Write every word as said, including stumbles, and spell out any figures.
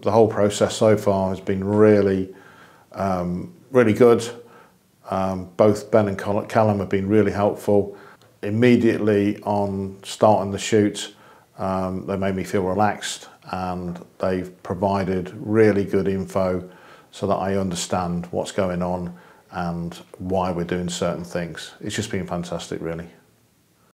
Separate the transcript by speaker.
Speaker 1: The whole process so far has been really, um, really good. Um, both Ben and Callum have been really helpful. Immediately on starting the shoot, um, they made me feel relaxed, and they've provided really good info so that I understand what's going on and why we're doing certain things. It's just been fantastic, really.